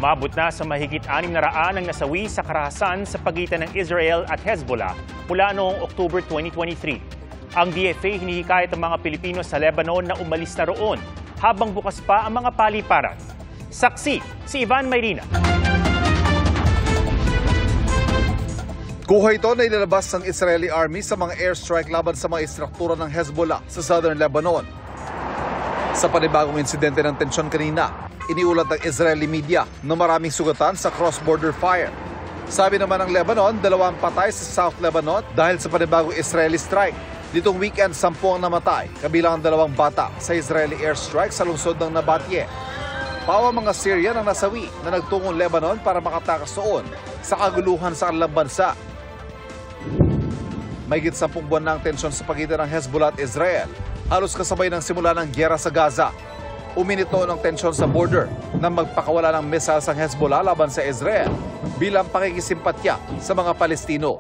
Umabot na sa mahigit 600 ang nasawi sa karahasan sa pagitan ng Israel at Hezbollah mula noong October 2023. Ang DFA hinihikayat ang mga Pilipino sa Lebanon na umalis na roon habang bukas pa ang mga paliparan. Saksi si Ivan Mayrina. Kuha ito na ilalabas ng Israeli Army sa mga airstrike laban sa mga istruktura ng Hezbollah sa southern Lebanon. Sa panibagong insidente ng tensyon kanina, iniulat ng Israeli media na maraming sugatan sa cross-border fire. Sabi naman ng Lebanon, 2 patay sa South Lebanon dahil sa panibagong Israeli strike. Nitong weekend, 10 ang namatay, kabilang ang 2 bata sa Israeli airstrike sa lungsod ng Nabatye. Pawa mga Syrian ang nasawi na nagtungong Lebanon para makatakas noon sa kaguluhan sa kanilang bansa. Mahigit 10 buwan na ang tensyon sa pagitan ng Hezbollah at Israel. Halos kasabay ng simula ng gyera sa Gaza. Uminit noon ang tensyon sa border nang magpakawala ng missiles ang Hezbollah laban sa Israel bilang pakikisimpatya sa mga Palestino.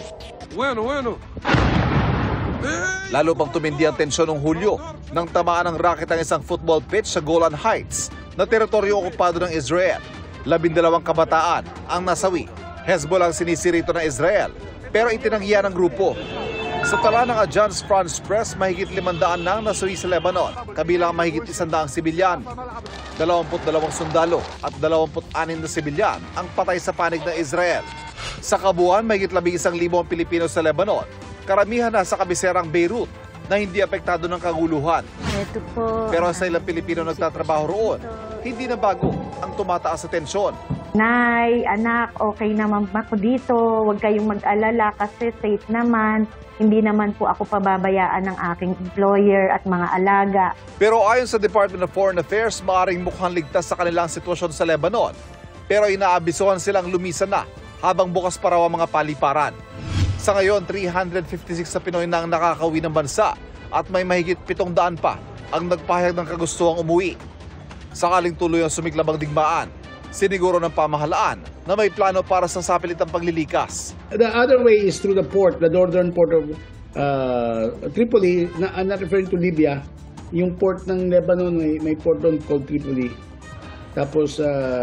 Lalo pang tumindi ang tensyon noong Hulyo nang tamaan ng rocket ang isang football pitch sa Golan Heights na teritoryo okupado ng Israel. 12 kabataan ang nasawi. Hezbollah ang sinisirito ng Israel pero itinanggihan ng grupo. Sa tala ng Agence France Press, mahigit 500 nang nasawi sa Lebanon, kabilang mahigit 100 sibilyan. 22 sundalo at 26 na sibilyan ang patay sa panig ng Israel. Sa kabuuan, mahigit 11,000 ang Pilipino sa Lebanon, karamihan na sa kabiserang Beirut na hindi apektado ng kaguluhan. Pero sa ilang Pilipino nagtatrabaho roon, hindi na bago ang tumataas sa tensyon. Nay, anak, okay naman ako dito. Huwag kayong mag-alala kasi safe naman. Hindi naman po ako pababayaan ng aking employer at mga alaga. Pero ayon sa Department of Foreign Affairs, maaaring mukhang ligtas sa kanilang sitwasyon sa Lebanon. Pero inaabisuhan silang lumisan na habang bukas pa raw ang mga paliparan. Sa ngayon, 356 na Pinoy na ang nakakauwi ng bansa at may mahigit 700 pa ang nagpahayag ng kagustuhang umuwi. Sakaling tuloy ang sumiklab ang digmaan, siniguro ng pamahalaan na may plano para sa sapilitang paglilikas. The other way is through the port, the northern port of Tripoli. I'm not referring to Libya. Yung port ng Lebanon, may port doon called Tripoli. Tapos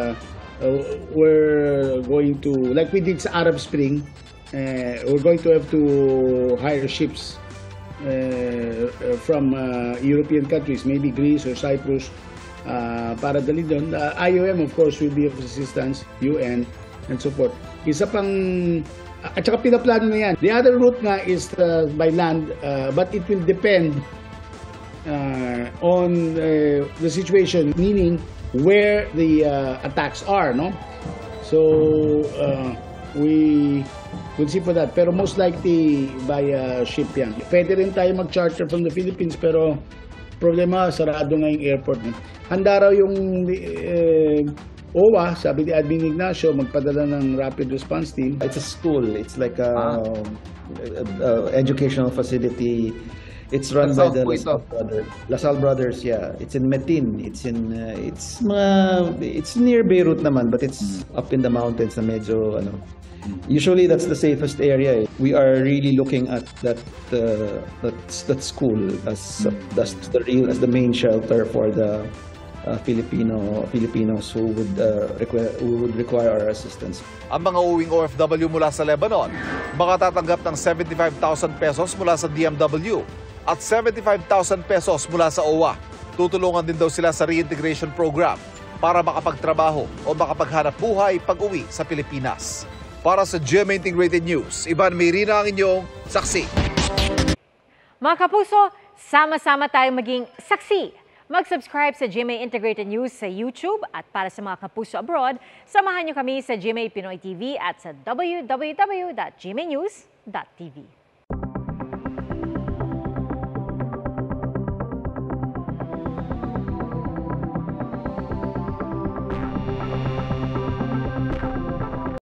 we're going to, like we did sa Arab Spring, we're going to have to hire ships from European countries, maybe Greece or Cyprus, para dali doon. IOM of course will be of assistance, UN and so forth. Isa pang at saka pinaplano na yan. The other route nga is by land, but it will depend on the situation, meaning where the attacks are, no? So we will see for that, pero most likely by ship yan. Pwede rin tayo mag-charter from the Philippines, pero problema, sarado nga yung airport. Handa raw yung OWA, sabi ni Admin Ignacio, magpadala ng rapid response team. It's a school. It's like a educational facility. It's run by the LaSalle Brothers. Yeah, it's in Metin. It's in it's near Beirut naman, but it's up in the mountains na medyo ano. Usually that's the safest area. We are really looking at that school as the main shelter for the Filipinos who would require our assistance. Ang mga uwing OFW mula sa Lebanon makatatanggap ng 75,000 pesos mula sa DMW at 75,000 pesos mula sa OWA. Tutulungan din daw sila sa reintegration program para makapagtrabaho o makapaghanap buhay pag-uwi sa Pilipinas. Para sa GMA Integrated News, Ivan Mayrina ang inyong saksi. Mga kapuso, sama-sama tayong maging saksi. Mag-subscribe sa GMA Integrated News sa YouTube at para sa mga kapuso abroad, samahan niyo kami sa GMA Pinoy TV at sa www.gmanews.tv.